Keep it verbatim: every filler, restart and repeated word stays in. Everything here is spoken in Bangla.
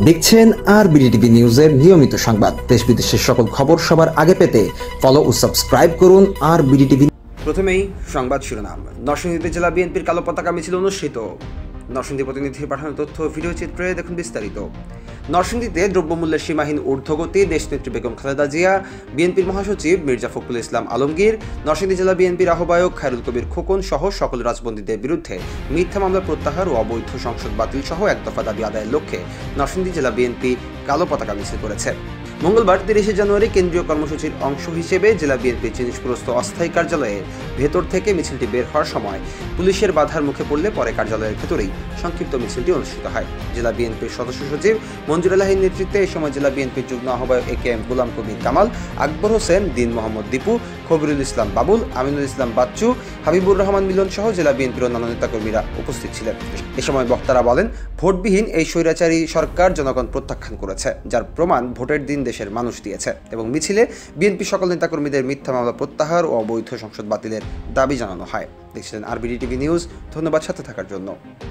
দেখছেন আর বিডিটিভি নিউজের নিয়মিত সংবাদ। দেশ বিদেশের সকল খবর সবার আগে পেতে ফলো ও সাবস্ক্রাইব করুন আর বিডিটিভি। প্রথমেই সংবাদ শিরোনাম। নরসিংদীতে জেলা বিএনপির কালো পতাকা মিছিল অনুষ্ঠিত। নরসিংদী প্রতিনিধির পাঠানো তথ্য ভিডিও চিত্রে দেখুন বিস্তারিত। নরসিংদীতে দ্রব্যমূল্যের সীমাহীন ঊর্ধ্বগতি, দেশনেত্রী বেগম খালেদা জিয়া, বিএনপির মহাসচিব মির্জা ফখরুল ইসলাম আলমগীর, নরসিংদী জেলা বিএনপির আহ্বায়ক খায়রুল কবির খোকন সহ সকল রাজবন্দীদের বিরুদ্ধে মিথ্যা মামলা প্রত্যাহার ও অবৈধ সংসদ বাতিল সহ এক দফা দাবি আদায়ের লক্ষ্যে নরসিংদী জেলা বিএনপি কালো পতাকা মিছিল করেছে। মঙ্গলবার তিরিশে জানুয়ারি কেন্দ্রীয় কর্মসূচির অংশ হিসেবে জেলা বিএনপির জিনিসগ্রস্ত অস্থায়ী কার্যালয়ের ভেতর থেকে মিছিলটি বের হওয়ার সময় পুলিশের বাধার মুখে পড়লে পরে কার্যালয়ের ভেতরেই সংক্ষিপ্ত মিছিলটি অনুষ্ঠিত হয়। জেলা বিএনপির সদস্য সচিব মঞ্জুর আলাহির নেতৃত্বে এ সময় জেলা বিএনপির যুগ্ম আহ্বায়ক A K M Golam Kabir Kamal, Akbar Hossain, Din Mohammad Dipu, Khabirul ইসলাম বাবুল, আমিনুল ইসলাম বাচ্চু, হাবিবুর রহমান মিলন সহ জেলা বিএনপির অন্যান্য নেতাকর্মীরা উপস্থিত ছিলেন। এ সময় বক্তারা বলেন, ভোটবিহীন এই স্বৈরাচারী সরকার জনগণ প্রত্যাখ্যান করেছে, যার প্রমাণ ভোটের দিন দেশের মানুষ দিয়েছে। এবং মিছিলে বিএনপি সকল নেতাকর্মীদের মিথ্যা মামলা প্রত্যাহার ও অবৈধ সংসদ বাতিলের দাবি জানানো হয়। দেখছিলেন আর বিডিটিভি নিউজ। ধন্যবাদ সাথে থাকার জন্য।